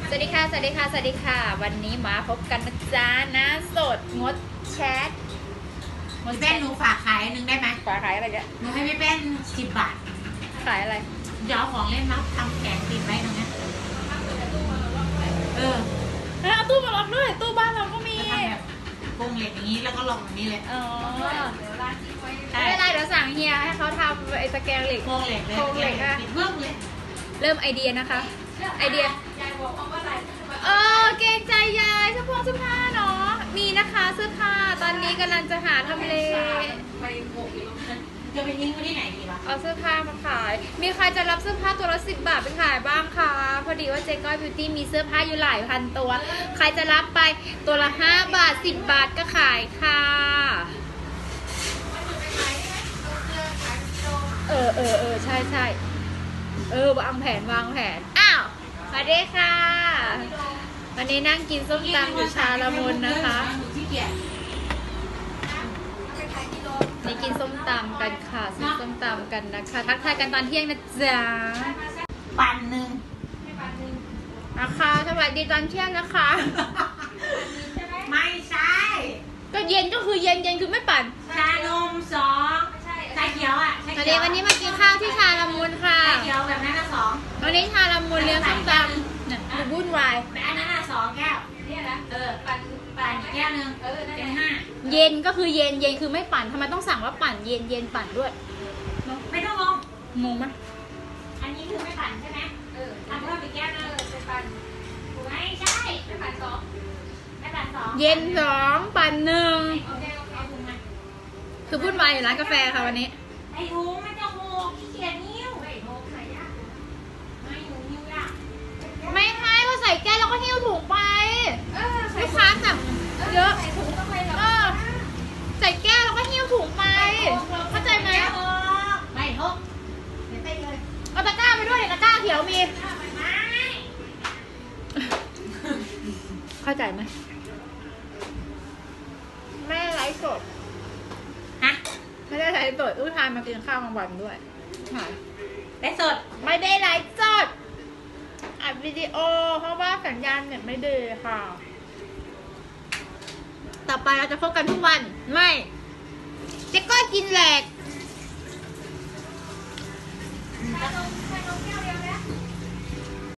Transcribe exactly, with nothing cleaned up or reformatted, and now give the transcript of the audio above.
สวัสดีค่ะสวัสดีค่ะสวัสดีค่ะวันนี้มาพบกันนะจ๊ะนะสดงดแชทงดแป้นหนูฝากขายนึงได้ไหมฝากขายอะไรเนี่ยหนูให้พี่แป้นสิบบาทขายอะไรเดี๋ยวของเล่นมาทำแขนติดไว้ตรงนี้เออเอาตู้มาล็อกด้วยตู้บ้านเราก็มีแบบโครงเหล็กอย่างนี้แล้วก็ล็อกอย่างนี้เลยอ๋อไม่เป็นไรเดี๋ยวสั่งเฮียให้เขาทำไอ้ตะแกรงเหล็กโครงเหล็กเลยโครงเหล็กอะเพิ่มเลยเริ่มไอเดียนะคะไอเดียเออเกรงใจยายเสื้อผ้าเสื้อผ้าเนาะมีนะคะเสื้อผ้าตอนนี้กำลังจะหาทำเลจะไปทิ้งไว้ที่ไหนดีวะเอาเสื้อผ้ามาขายมีใครจะรับเสื้อผ้าตัวละสิบบาทไปขายบ้างคะพอดีว่าเจ๊ก้อยบิวตี้มีเสื้อผ้าอยู่หลายพันตัวใครจะรับไปตัวละห้าบาทสิบบาทก็ขายค่ะเออเออเออใช่ใช่เออวางแผนวางแผนอ้าวสวัสดีค่ะวันนี้นั่งกินส้มตำอยู่ชาละมุนนะคะนี่กินส้มตำกันค่ะซื้อส้มตำกันนะคะทักทายกันตอนเที่ยงนะจ๊ะปั่นหนึ่งนะคะสวัสดีตอนเที่ยงนะคะไม่ใช่ก็เย็นก็คือเย็นเย็นคือไม่ปั่นชานมสองชาเขียวอ่ะสวัสดีวันนี้มากินข้าวที่ชาละมุนค่ะชาเขียวแบบนั้นละสองวันนี้ชาละมุนเลี้ยงส้มตำเนี่ยดูวุ่นวายแบบนั้นละสองแก้วเนี่ยนะเออปั่นปั่นแก้วหนึ่งเออเป็นห้าเย็นก็คือเย็นเย็นคือไม่ปั่นทำไมต้องสั่งว่าปั่นเย็นเย็นปั่นด้วยไม่ต้องงงงงไหมอันนี้คือไม่ปั่นใช่ไหมเออทำเพิ่มอีกแก้วนึงเป็นปั่นไม่ใช่ไม่ปั่นสองไม่ปั่นสองเย็นสองปั่นหนึ่งคือวุ่นวายอยู่ร้านกาแฟค่ะวันนี้ไอ้หูมันจะโหขี้เกียจนิ้วไอ้โหใส่ยากไม่หูนิ้วยากไม่ให้เขาใส่แก้วแล้วก็หิ้วถุงไปลูกค้าแบบเยอะเออใส่แก้วแล้วก็หิ้วถุงไปเข้าใจไหมไม่ทุกเอาตะกร้าไปด้วยตะกร้าเขียวมีเข้าใจไหมแม่ไลฟ์สดฮะไม่ได้ไลฟ์สดอุ้ยทานมากินข้าวกลางวันด้วยไลฟ์สดไม่ได้ไลฟ์สดอัดวิดีโอเพราะว่าสัญญาณเน็ตไม่ดีค่ะต่อไปเราจะพบกันทุกวันไม่เจ๊ก้อยกินแหลก